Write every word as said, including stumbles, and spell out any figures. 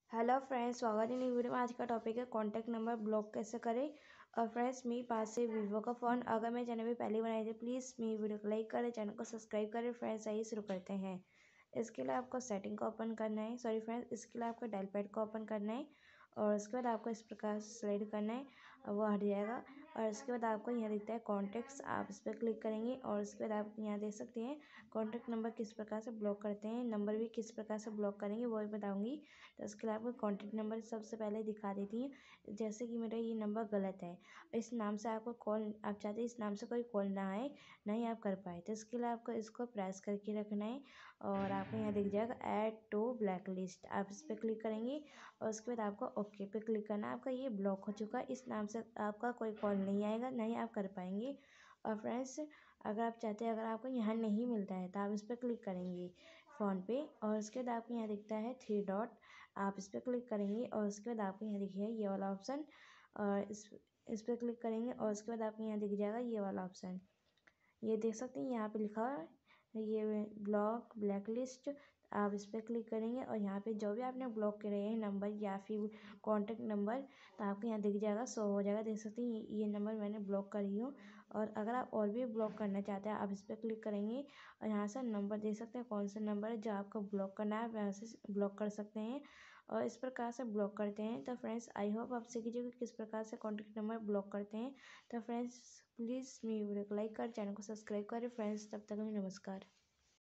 Hello friends, स्वागत है नई वीडियो में। आज का टॉपिक है कॉन्टैक्ट नंबर ब्लॉक कैसे करें। और फ्रेंड्स, मेरे पास है वीवो का फ़ोन। अगर मेरे चैनल पे पहले बनाए थे, प्लीज़ मेरी वीडियो को लाइक करें, चैनल को सब्सक्राइब करें। फ्रेंड्स, आइए शुरू करते हैं। इसके लिए आपको सेटिंग को ओपन करना है। सॉरी फ्रेंड्स, इसके लिए आपको डायल पैड को ओपन करना है और उसके बाद आपको इस प्रकार से स्लाइड करना है और वो हट जाएगा। और उसके बाद आपको यहाँ दिखता है कॉन्टैक्ट्स, आप इस पर क्लिक करेंगे और उसके बाद आप यहाँ देख सकते हैं कॉन्टैक्ट नंबर किस प्रकार से ब्लॉक करते हैं, नंबर भी किस प्रकार से ब्लॉक करेंगे वो भी बताऊँगी। तो उसके लिए आपको कॉन्टैक्ट नंबर सबसे पहले दिखा देती हूँ। जैसे कि मेरा ये नंबर गलत है, इस नाम से आपको कॉल, आप चाहते हैं इस नाम से कोई कॉल ना आए, ना ही आप कर पाए, तो इसके लिए आपको इसको प्रेस करके रखना है और आपको यहाँ दिख जाएगा ऐड टू ब्लैक लिस्ट। आप इस पर क्लिक करेंगे और उसके बाद आपको ओके पे क्लिक करना है। आपका ये ब्लॉक हो चुका है, इस नाम से आपका कोई कॉल नहीं आएगा, ना ही आप कर पाएंगे। और फ्रेंड्स, अगर आप चाहते हैं, अगर आपको यहाँ नहीं मिलता है तो आप इस पर क्लिक करेंगे फ़ोन पे और उसके बाद आपको यहाँ दिखता है थ्री डॉट, आप इस पर क्लिक करेंगे और उसके बाद आपको यहाँ दिखेगा ये वाला ऑप्शन और इस इस पर क्लिक करेंगे और उसके बाद आपको यहाँ दिख जाएगा ये वाला ऑप्शन। ये देख सकते हैं यहाँ पे लिखा है ये ब्लॉक ब्लैक लिस्ट। आप इस पर क्लिक करेंगे और यहाँ पे जो भी आपने ब्लॉक करे हैं नंबर या फिर कॉन्टैक्ट नंबर, तो आपको यहाँ दिख जाएगा, शो हो जाएगा। देख सकते हैं ये नंबर मैंने ब्लॉक करी हूँ। और अगर आप और भी ब्लॉक करना चाहते हैं, आप इस पर क्लिक करेंगे और यहाँ से नंबर देख सकते हैं कौन सा नंबर है जो आपको ब्लॉक करना है, आप यहाँ से ब्लॉक कर सकते हैं और इस प्रकार से ब्लॉक करते हैं। तो फ्रेंड्स, आई होप आप सीख लीजिए कि किस प्रकार से कॉन्टैक्ट नंबर ब्लॉक करते हैं। तो फ्रेंड्स, प्लीज़ मेरी वीडियो को लाइक कर, चैनल को सब्सक्राइब करें। फ्रेंड्स, तब तक नमस्कार।